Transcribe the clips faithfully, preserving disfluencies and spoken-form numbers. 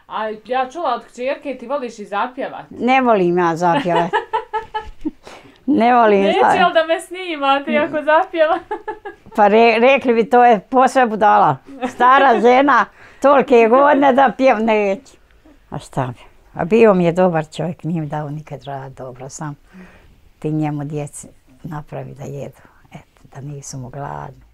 A ja čula od kćerke ti voliš i zapjevat. Ne volim ja zapjevat. Ne volim Neće zapjevat. li da me snimate ako zapjeva? Pa re, rekli bi to je posve budala. Stara žena, tolike godine da pjev neće. A šta bi? A bio mi je dobar čovjek, nije mi dao nikad rad dobro, sam ti njemu djeci napravi da jedu, eto, da nisu mu gladni.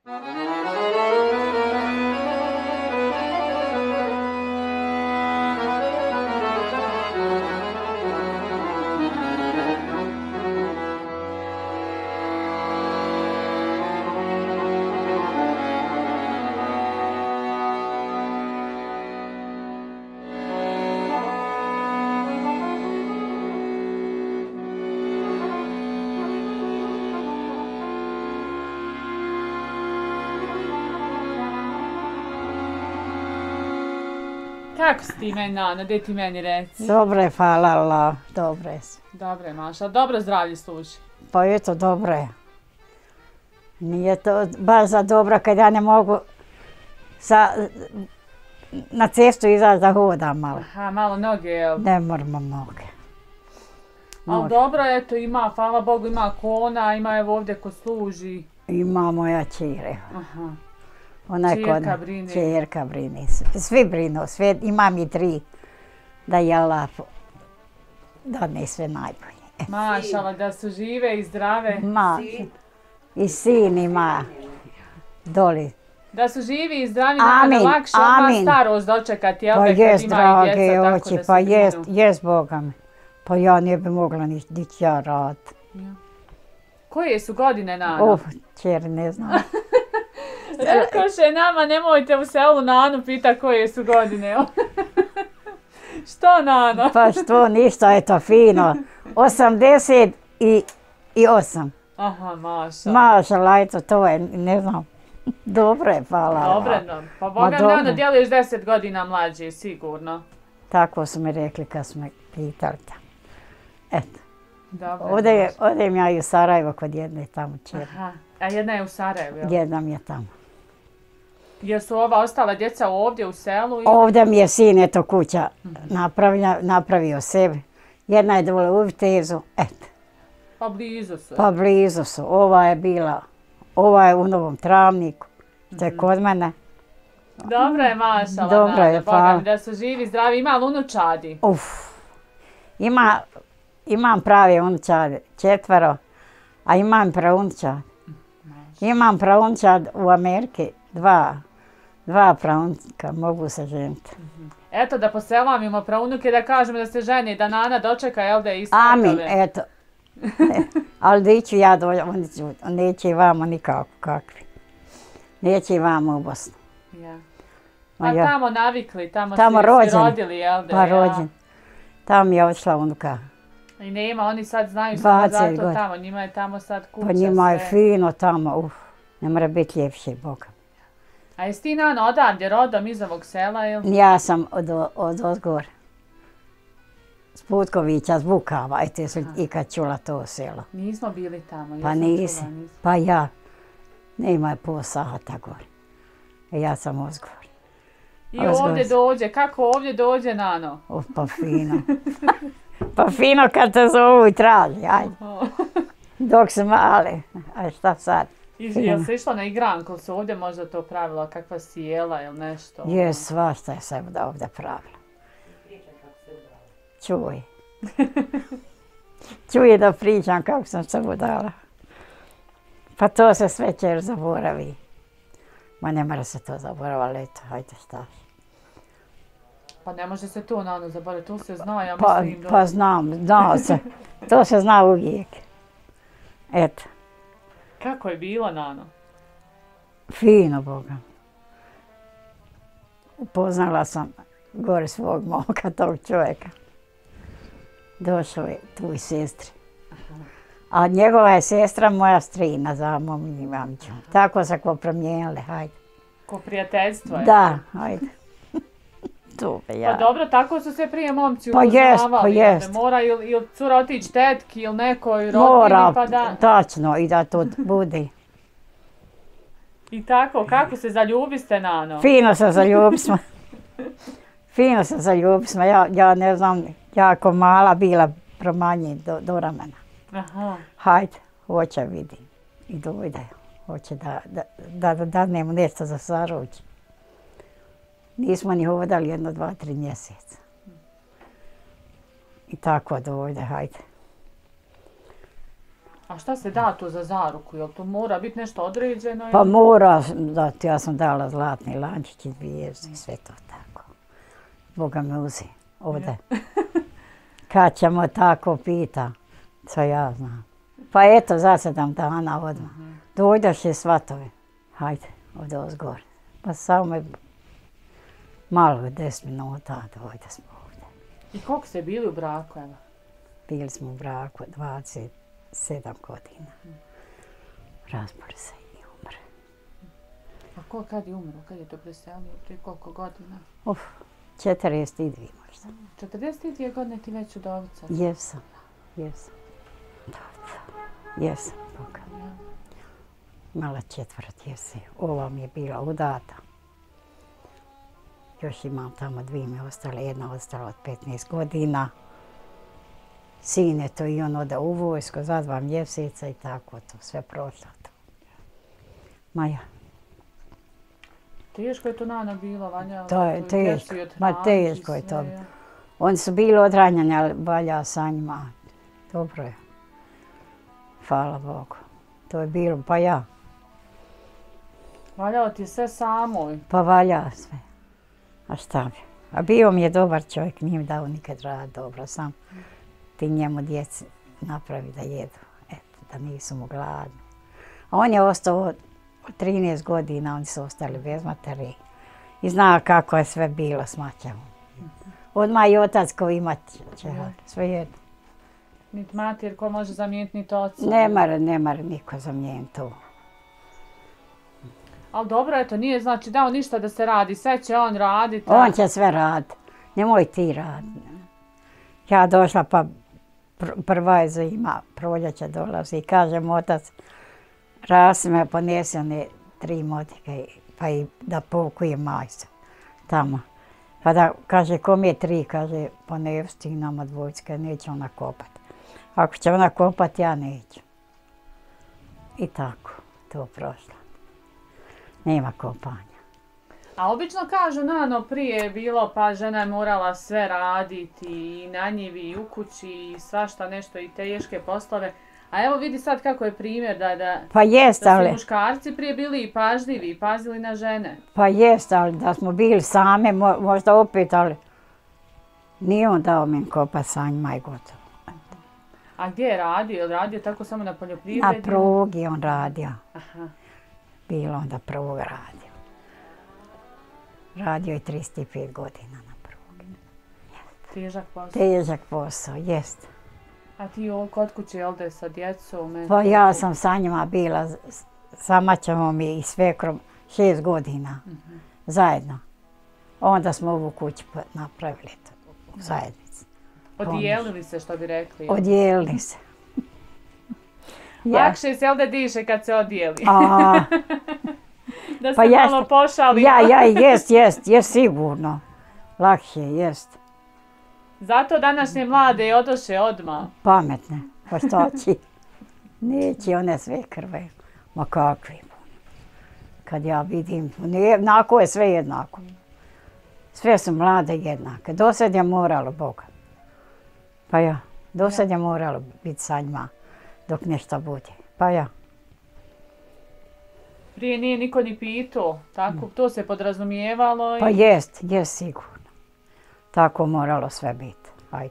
Kako si ti meni, Nana, gdje ti meni reci? Dobre, hvala Allah, dobre su. Dobre, Maša, dobro zdravlje služi. Pa eto, dobre. Nije to baš za dobro kad ja ne mogu sa, na cestu izaći da hodam malo. Aha, malo noge, jel? Ne moramo noge. Ali dobro, eto, ima, hvala Bogu, ima kona, ima evo ovdje ko služi. Ima moja čire. Aha. Ona je Čerka kod- brine. Čerka brine. Svi brinu, sve, imam i tri. Da je Allah dadne sve najbolje. Mašala, da su žive i zdrave. Ma, i sin ima doli. Da su živi i zdravi, Nana, Amin, da lakše odmah amin. starost dočekati, jel Pa da kad jest, ima i drage djeca, tako oči, da se pa jest, brinu. jest Boga mi. Pa ja ne bi mogla ni, nić ja rad. Koje su godine, Nana? Uf, čer, ne znam. Rekoše nama, nemojte u selu Nanu pita koje su godine. Što, Nana? Pa što, ništa, eto, fino. osamdeset i osam. Aha, Maša. Mašala, eto, to je, ne znam. Dobro je, hvala. Dobre, no. Pa Boga dobro. Nana, djeluješ deset godina mlađe, sigurno. Tako su mi rekli kad su me pitali tamo. Eto, Dobre, ovdje, je- Maša. odem ja i u Sarajevo kod jedne tamo čer. Aha, a jedna je u Sarajevu, jel? Jedna mi je tamo. Jesu ova ostala djeca ovdje u selu? ili- Ovdje mi je sin, eto, kuća napravlja, napravio sebi. Jedna je dole u Vitezu, eto, Pa blizu su. pa blizu su. Ova je bila, ova je u Novom Travniku, to je kod mene. Dobro je, Mašala, Dobro Nana, je, Boga hvala. mi, da su živi, zdravi. Ima li unučadi? Uf, ima, imam pravi unučad, četvero, a imam praunčad. Imam praunčad u Ameriki, dva, dva praunka, mogu se ženiti. Eto, da poselamimo praunuke, da kažemo da se ženi, da Nana dočeka, jel da je isto Amin, eto. E, ali da iću ja dolje, oni ću, neće i vamo nikako kakvi. Neće i vamo u Bosnu. Ja. Ma Pa ja. tamo navikli, tamo, Tamo si, si rođen. rodili, jel da? Pa ja. rođen. Tamo je otišla unuka. I nema, oni sad znaju samo dvadeset zato godina. tamo, njima je tamo sad kuća Pa njima je sve. fino tamo, uf. Ne mora biti ljepše, Boga. A jesi ti, Nana, odavdje rodom iz ovog sela, jel? Ja sam od, od Ozgor. S Putkovića, s Bukava, aj te su ikad čula to selo. Nismo bili tamo. Pa jesam nisi, čula, nisam. pa ja. Nema je pol sata gore. E, ja sam Ozgor. I Ozgor. ovdje dođe, kako ovdje dođe, Nano? Uf, pa fino. Pa fino kad te zovu i traži, ajde. Dok su male, aj šta sad? I Fino. jel se išla na igranku, ili su ovdje možda to pravila, kakva sjela ili nešto? Je, svašta je se da ovdje pravila. Čuj. Čuje da pričam kako sam se udala. Pa to se sve čer zaboravi. Ma ne mora se to zaboraviti, ali eto, hajde šta. Pa ne može se to, Nano, zaboraviti, to se zna, ja Pa, mislim da... pa znam, zna se. To se zna uvijek. Eto, Kako je bilo, Nano? fino, Boga. Upoznala sam gore svog moka, tog čovjeka. Došao je tu i sestri. A njegova je sestra moja strina za mom imamću. Tako se ko promijenili, hajde. Ko prijateljstvo je? Da, hajde. Tu be Pa ja. dobro, tako su se prije momci Pa jest, upoznavali. pa jel da jest. Mora ili, ili cura otići tetki ili nekoj rodbini, Mora, pa da... tačno, i da to bude. I tako, kako se zaljubiste, Nano? Fino se zaljubismo. Fino se zaljubili smo, ja, ja ne znam, jako mala bila, promanji do, do ramena. Aha. Hajde, hoće vidi. I dojde, hoće da, da, da, da dadnemo nešto za saruč. Nismo ni hodali jedno, dva, tri mjeseca. I tako dojde, hajde. A šta se da tu za zaruku? Jel to mora biti nešto određeno? Pa mora, da, ja sam dala zlatni lančić i zvijezde i sve to tako. Boga me uzi, ovdje. Kad ćemo tako pita, co ja znam. Pa eto, za sedam dana odmah. Dojdeš je svatove. Hajde, ovdje ozgore. Pa samo me malo, deset minuta, dojde smo ovdje. I koliko ste bili u braku, evo? Bili smo u braku dvadeset sedam godina. Razbori se i umre. A ko kad je umro? Kad je to preselio? Prije koliko godina? Uf, četrdeset dvije možda. četrdeset dvije godine ti već udovica? Jesam, jesam. Udovica. Jesam, Boga. Imala četvrt jesi. Ova mi je bila udata. Još imam tamo dvije mi ostale, jedna ostala od petnaest godina. Sin je to i on oda u vojsko za dva mjeseca i tako to, sve prošlo to. Maja. Teško je to Nana bilo, Vanja? To je teško, ma teško je to. Oni su bili odranjeni, ali valja sa njima. Dobro je. Hvala Bogu. To je bilo, pa ja. Valjao ti sve samoj? Pa valja sve. A šta bi? A bio mi je dobar čovjek, nije mi dao nikad rad dobro, sam ti njemu djeci napravi da jedu, eto, da nisu mu gladni. A on je ostao od trinaest godina, oni su ostali bez materi. I zna kako je sve bilo s maćevom. Odmah i otac koji ima će, sve jedno. Niti mater ko može zamijeniti, niti oca? Ne mora, ne mora niko zamijeniti to. Ali dobro, eto, nije znači dao ništa da se radi, sve će on raditi. On će sve raditi, nemoj ti raditi. Ja došla pa pr prva je zima, proljeće dolazi i kažem otac, Rasi me ponese one tri motike pa i da pokujem majstor tamo. Pa da kaže kom je tri, kaže ponesti nama dvojska, neće ona kopat. Ako će ona kopat, ja neću. I tako, to prošlo. Nema kopanja. A obično kažu, Nano, prije je bilo pa žena je morala sve raditi i na njivi i u kući i svašta nešto i teške poslove. A evo vidi sad kako je primjer da, da, pa jest, da su ali, muškarci prije bili i pažljivi i pazili na žene. Pa jest, ali da smo bili same, mo, možda opet, ali nije on dao mi kopa sa njima i gotovo. A gdje je radio? Je radio tako samo na poljoprivredi? Na prugi on radio. Aha. Bilo onda pruga radio. Radio je trideset pet godina na prugi. Težak posao. Težak posao, jest. A ti ovo kod kuće, jel da sa djecom? Pa ja sam sa njima bila, sa maćom i svekrom šest godina. Uh-huh. Zajedno. Onda smo ovu kuću napravili u zajednici. Odijelili se, što bi rekli? Odijelili se. Ja. Lakše se, jel da diše kad se odijeli? A, da se pa malo jest, pošali. Ja, ja, jest, jest, jest sigurno. Lakše, jest. Zato današnje mlade odoše odmah. Pametne, pa što će? Neće one sve krve. Ma kakvi. Kad ja vidim, jednako je sve jednako. Sve su mlade jednake. Dosad je moralo, Boga. Pa ja, dosad je moralo biti sa njima dok nešto bude. Pa ja. Prije nije niko ni pitao, tako to se podrazumijevalo. I... Pa jest, jest sigurno. Tako moralo sve biti. Ajde.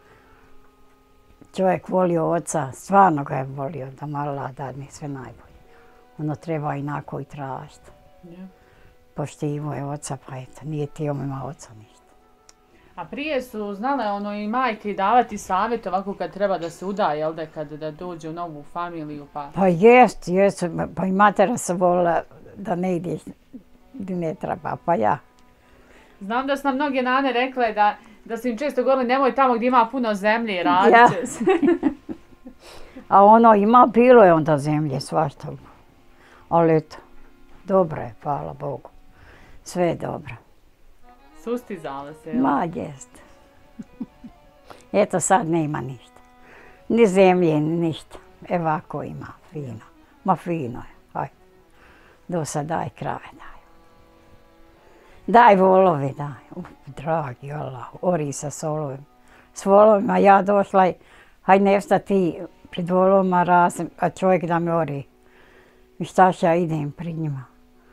Čovjek volio oca, stvarno ga je volio da malo dadne sve najbolje. Ono treba inako i tražiti. Yeah. Poštivo je oca, pa eto, nije ti ima oca ništa. A prije su znale ono i majke davati savjet ovako kad treba da se uda, jel da, kad da dođe u novu familiju pa... Pa jest, jest, pa i matera se volila da ne ideš gdje ne treba, pa ja. Znam da su nam mnoge nane rekle da, da su im često govorili nemoj tamo gdje ima puno zemlje, radit ja. će se. A ono ima, bilo je onda zemlje, svašta. Ali eto, dobro je, hvala Bogu. Sve je dobro. Sustizala se, jel? Ma, jest. Eto, sad nema ništa. Ni zemlje, ni ništa. Evo ako ima, fino. Ma fino je, hajde. Do sad daj krave, daj. Daj volove, daj. Uf, dragi Allah, ori sa s volovima. S volovima ja došla i, haj nefsta ti pred volovima razem, a čovjek da me ori. I šta će ja idem pred njima?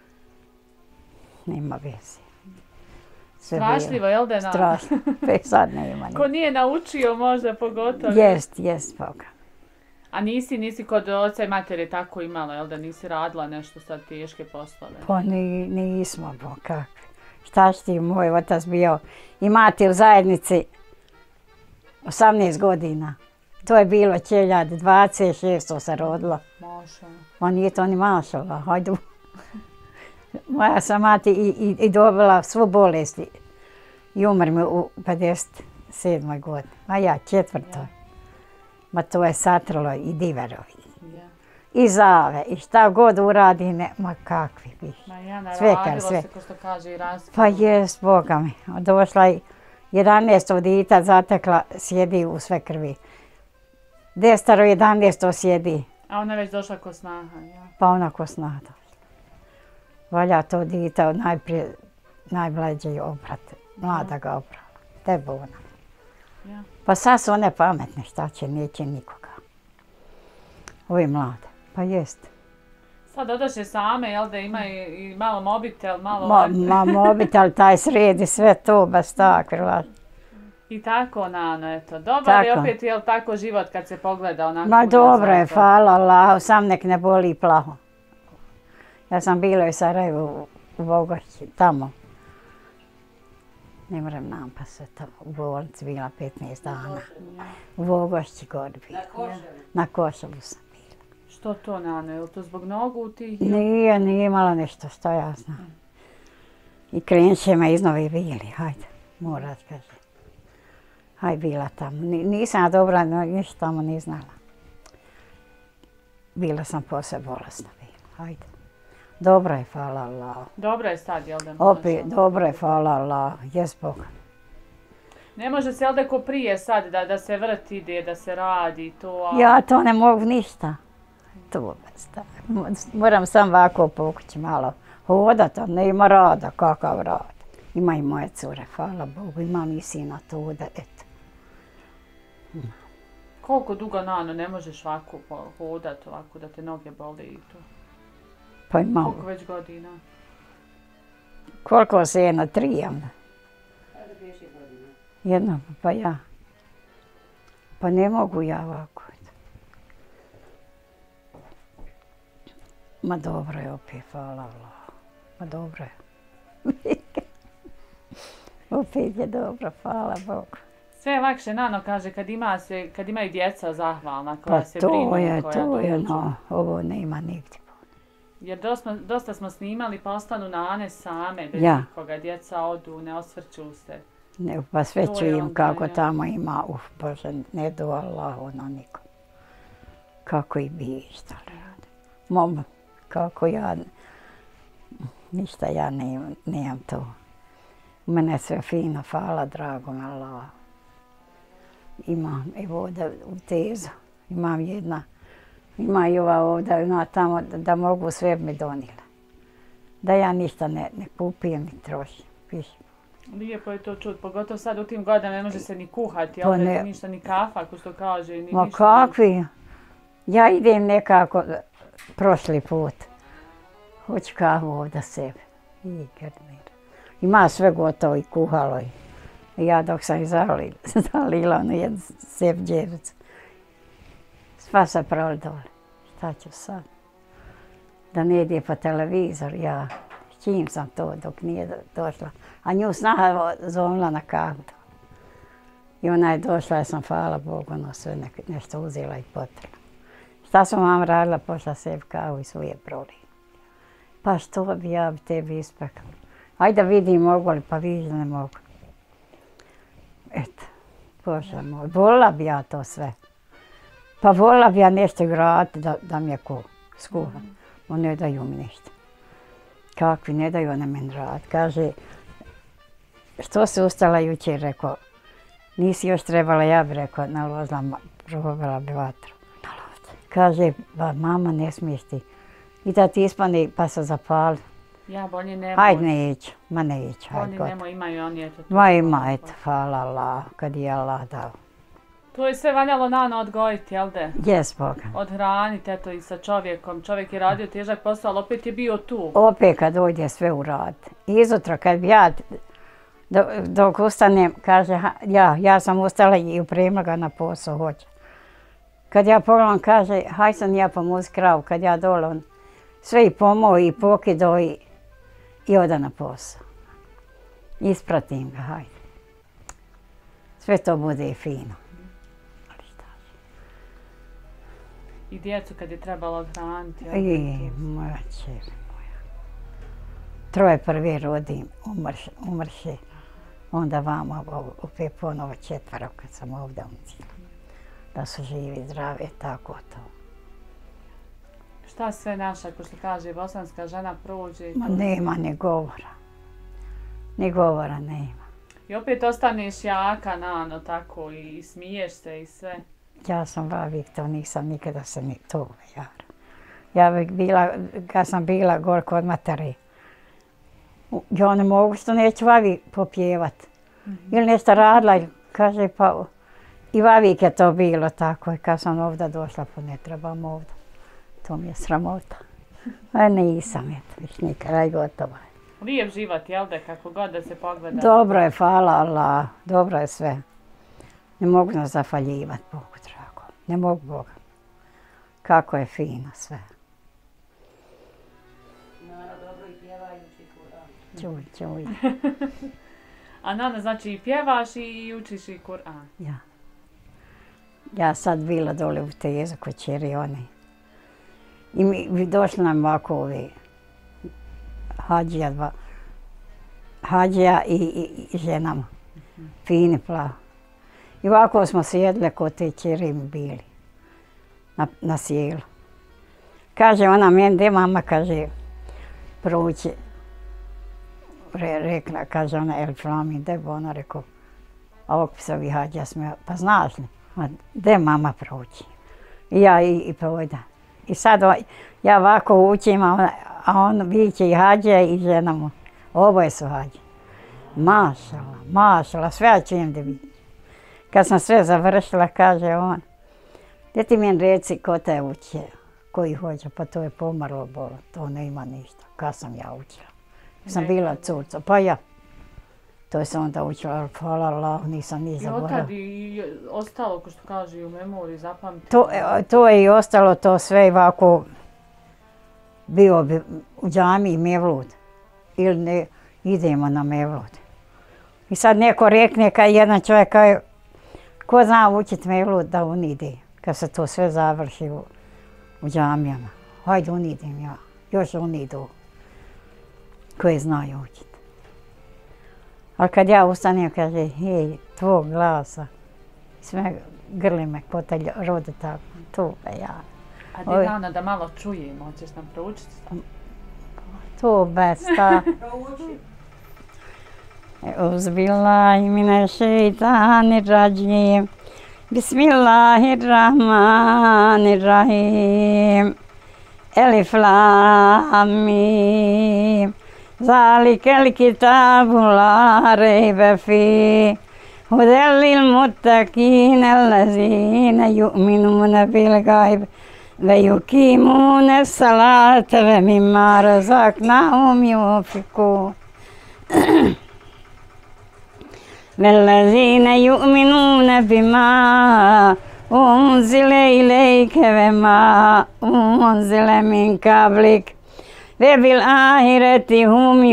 Nema veze. Strašljivo, jel da je na... Strašno, već sad nema Ko nije naučio možda pogotovo. Jest, jest, Boga. A nisi, nisi kod oca i matere tako imala, jel da nisi radila nešto sad teške poslove? Pa ni, nismo, bo kakvi. Šta će ti, moj otac bio i mati u zajednici osamnaest godina. To je bilo hiljadu dvadeset šest se rodilo. Mašala. Ma nije to ni mašala, hajdu. Moja sam mati i, i, i dobila svu bolest i, i umr mi u pedeset sedmoj godini. A ja četvrtoj. Ma to je satralo i diverovi. Ja. I zave, i šta god uradi, ne, ma kakvi bi. Ma ja, Sve naradilo kar, sve. se, ko što kaže, i raskilo. Pa jest, Boga mi. Došla i jedanaesto dita zatekla, sjedi u sve krvi. Destaro jedanaesto sjedi, A ona već došla ko snaha, ja. pa ona ko snada. Valja to dita najprije, najmlađi obrat, mlada ga obrala. Tebe ona. Ja. Pa sad su one pametne, šta će, neće nikoga. Ovi mlade, pa jest. Sad odaše same, jel da ima i, i malo mobitel, malo... Ma, ma mobitel taj sredi sve to, baš tako. I tako, Nano, eto. Dobar je Tako. opet, jel tako život kad se pogleda onako... Ma dobro je, nazad. hvala Allahu, sam nek ne boli plaho. Ja sam bila u Sarajevu, u Vogošći, tamo. Ne moram nam pa se tamo, u bolnici bila petnaest dana. U Vogošći gore bila. Na Koševu. Na Koševu sam bila. Što to, Nano, je li to zbog nogu tih? Nije, nije imala nešto, što ja znam. I krenut će me iz Nove Vili, hajde, morat kaže. Haj bila tamo, Ni- nisam ja dobra, no, ništa tamo ni znala. Bila sam posle bolesna bila, hajde. Dobro je, hvala Allahu. Dobro je sad, jel da? Opet, dobro je, hvala Allahu, jes Boga. Ne može se, jel da ko prije sad, da, da se vrti ide, da se radi to, a... Ja to ne mogu ništa. To bez da. Moram sam ovako po kući malo hodat, a ne ima rada, kakav rad. Ima i moje cure, hvala Bogu, imam i sina to da, eto. Koliko dugo, Nano, ne možeš ovako po- hodat, ovako da te noge boli i to? Pa imam, Koliko već godina? koliko se jedno, tri imam. Sada pet šest godina. Jedno, pa ja. Pa ne mogu ja ovako. Ma dobro je opet, hvala Allahu. Ma dobro je. Opet je dobro, hvala Bogu. Sve je lakše, Nano kaže, kad ima se, kad imaju djeca zahvalna, koja Pa se to brinu, je, koja to je, dođu. no, ovo nema nigdje. Jer dosta, dosta smo snimali, pa ostanu Nane same, bez Ja. nikoga, djeca odu, ne osvrću se. Ne, pa sve To je čujem onda, kako ja. tamo ima, uf, Bože, ne do Allah, ono niko. Kako i bi, šta li rade. Mom, kako ja, ništa ja nemam, nemam to. U mene je sve fino, hvala dragom Allah. Imam, evo ovdje u tezu, imam jedna, ima i ova ovdje, ima tamo da, da mogu sve mi donijela. Da ja ništa ne, ne kupijem ni trošim, pišem. Lijepo je to čut, pogotovo sad u tim godinama ne može se ni kuhati, Pa jel da ne. ništa, ni kafa, ako što kaže, ni Ma ništa. kakvi? Ja idem nekako prošli put. Hoću kavu ovdje sebe. I Gardner. Ima sve gotovo i kuhalo. I ja dok sam ih zalila, zalila ono jednu sep djevicu. Sva se proli dole. Šta ću sad? Da ne ide po televizor, ja. S čim sam to dok nije do- došla. A nju snaha zovnila na kavu. I ona je došla, ja sam, hvala Bogu, ono sve nek- nešto uzela i potrela. Šta sam vam radila, pošla sebi kavu i svoje proli. Pa što bi ja bi tebi ispekla. Ajde vidim mogu li, pa vidim ne mogu. Eto, Bože moj, volila bi ja to sve. Pa volila bi ja nešto graditi da, da mi je ko skuha. Oni ne daju mi ništa. Kakvi, ne daju one meni rad. Kaže, što si ustala jučer, rekao, nisi još trebala, ja bi rekao, nalozila, probala bi vatru. Kaže, ba, mama, ne smiješ ti. I da ti ispani pa se zapali. Ja bolje nemoj. Hajde, neću, ma neću, hajde, Bolje gotovo. nemoj, imaju oni eto. Ma ima, eto, hvala Allah, kad je Allah dao. To je sve valjalo Nana odgojiti, jel de? Jes Boga. Odhraniti, eto, i sa čovjekom. Čovjek je radio težak posao, ali opet je bio tu. Opet kad dođe sve uraditi. Izutra kad bi ja, do, dok ustanem, kaže, ha, ja, ja sam ustala i upremila ga na posao, hoće. Kad ja pogledam, kaže, haj sam ja pomozi kravu, kad ja dole, on sve i pomao i pokidao i, i oda na posao. Ispratim ga, hajde. Sve to bude fino. I djecu kad je trebalo odhraniti. I moja čer moja. Troje prvi rodim, umrš, umrše. Onda vama opet ponovo četvero kad sam ovdje umcila. Da su živi, zdravi, tako to. Šta sve naša, ko što kaže, bosanska žena prođe? Ma nema ni govora. Ni govora nema. I opet ostaneš jaka, Nano, tako, i smiješ se i sve. Ja sam vavik, to nisam nikada se ni to jara. Ja bih bila, kad sam bila gor kod materi, ja ne mogu što neću vavi popjevat. Mm-hmm. Ili nešto radila, kaže pa, i vavik je to bilo tako. I kad sam ovdje došla, pa ne trebam ovdje. To mi je sramota. A nisam, eto, viš nikada i gotovo. Lijep život, jel da, kako god da se pogleda? Dobro je, hvala Allah, dobro je sve. Ne mogu nas zafaljivati, Bogu drago. Ne mogu Boga. Kako je fino sve. Nana dobro i pjevajući Kur'an. Čuj, čuj. A Nana, znači i pjevaš i učiš i Kur'an? Ja. Ja sad bila dole u Tezu kod čeri one. I mi, mi došli nam ovako ovi hađija dva. Hađija i, i, i ženama. Mm-hmm. Fini plav. I ovako smo sjedle kod te čeri mi bili. Na, na sjelu. Kaže ona meni, de mama, kaže, proći. Re, rekla, kaže ona, El Flami, de bo ona, rekao, ovog psovi hađija smeo, pa znaš li? Ma, de mama proći. I ja i, i projda. I sad o, ja ovako učim, a on, a on viće i hađija i žena mu. Oboje su hađije. Mašala, mašala, sve ja čujem da vidim. Kad sam sve završila, kaže on, gdje ti meni reci ko te uče, koji hoće, pa to je pomrlo bolo, to ne ima ništa. Kad sam ja učila? Sam bila curca, pa ja. To sam onda učila, hvala Allah, nisam ni zaboravila. I otad i ostalo, ko što kaže, i u memoriji zapamtila? To, to je i ostalo, to sve ovako, bio bi u džamiji Mevlud, ili ne, idemo na Mevlud. I sad neko rekne, kad jedan čovjek kaže, ko zna učiti Mevlud, da on ide, kad se to sve završi u, u džamijama. Hajde, on idem ja, još on idu, koji znaju učiti. Ali kad ja ustanem, kaže, hej, tvog glasa, sve grli me, ko te rode tako, tu pa ja. A di Nana da malo čujemo, hoćeš nam proučiti? Tu bez ta. Prouči. Uzbillahi mine šeitanir rajim. Bismillahirrahmanirrahim. Elif lam mim. Zalikel kitabu la rejbe fi. Hudel lil muttaqin allazina yu'minuna bil gajb. Ve yukimune salate ve mimma razaknahum yufikun. والذين يؤمنون بما أنزل إليك وما أنزل من قبلك وبالآخرة هم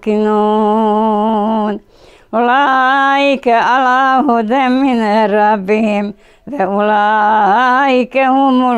يوقنون أولئك على هدى من ربهم وأولئك هم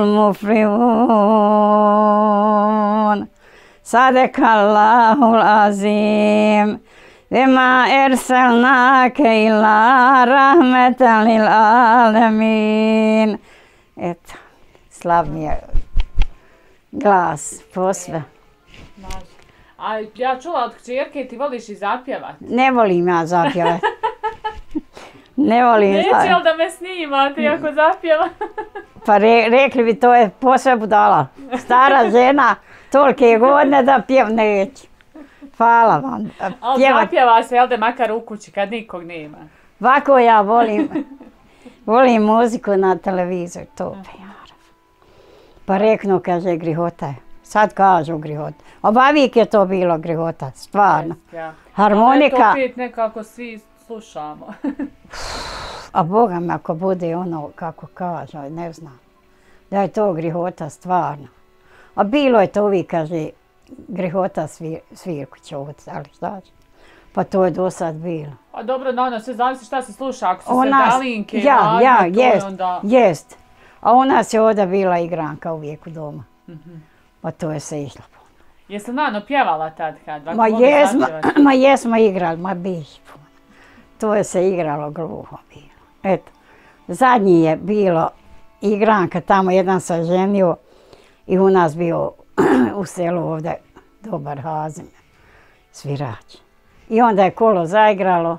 المفلحون صدق الله العظيم وما أرسلناك إلا رحمة للعالمين. Eto, slav mi je glas posve. A ja čula od kćerke ti voliš i zapjevat. Ne volim ja zapjevat. Ne volim Neće zapjevat. li da me snimate ako zapjeva? Pa re, rekli bi to je posve budala. Stara žena, tolike godine da pjev neće. Hvala vam. Ali zapjeva se, jel da makar u kući kad nikog nema? Ovako ja volim, volim muziku na televizor, to pjevam. Pa reknu, kaže, grihota je. Sad kažu grihota. Obavijek je to bilo grihota, stvarno. Ja. Harmonika. Ali to opet nekako svi slušamo. A Boga me ako bude ono kako kaže, ne znam. Da je to grihota stvarno. A bilo je to uvijek, kaže, grihota svir, svirku čuvat, ali šta će? Pa to je do sad bilo. A dobro, no, sve zavisi šta se sluša, ako su U se nas- dalinke, ja, radnje, ja, to je jest, onda... jest. A u nas je ovdje bila igranka uvijek u doma. Mhm. Pa to je se išlo. Jesi Nano pjevala tad kad? Ako Ma voli jesmo, zapjevati? ma jesmo igrali, ma biš puno. To je se igralo gluho bilo. Eto, zadnji je bilo igranka, tamo jedan se ženio i u nas bio u selu ovdje dobar Hazim, svirač. I onda je kolo zaigralo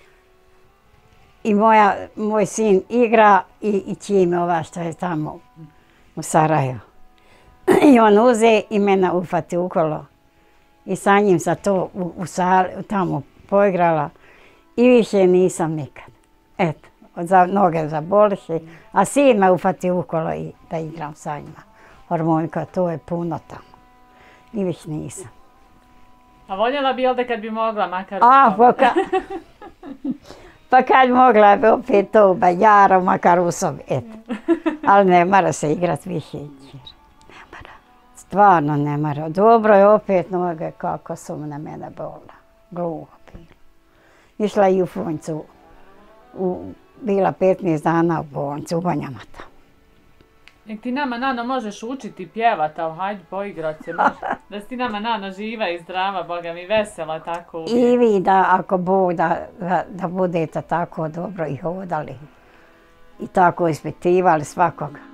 i moja, moj sin igra i, i Čime ova što je tamo u Sarajevu. I on uze i mene ufati u kolo. I sa njim sam to u, u sali, tamo poigrala i više nisam nikad. Eto, za noge zaboliše, a sin me ufati u kolo i da igram sa njima. Harmonika, to je puno tamo. I više nisam. A voljela bi, jel da kad bi mogla, makar... A, pa, ka, pa kad mogla bi opet to u Bajara, makar u sobi, eto. Ali ne mora se igrat više. Ne mora. Stvarno ne mora. Dobro je opet noge kako su na mene bola. Gluho bilo. Išla i u Funjcu. U, bila petnaest dana u bolnici, u Banjama tamo. Nek ti nama, Nano, možeš učiti pjevat, ali hajde poigrat se, može. Da si ti nama, Nano, živa i zdrava, Boga mi, vesela tako uvijek. I vi da, ako Bog da, da, da budete tako dobro i hodali i tako ispitivali svakoga.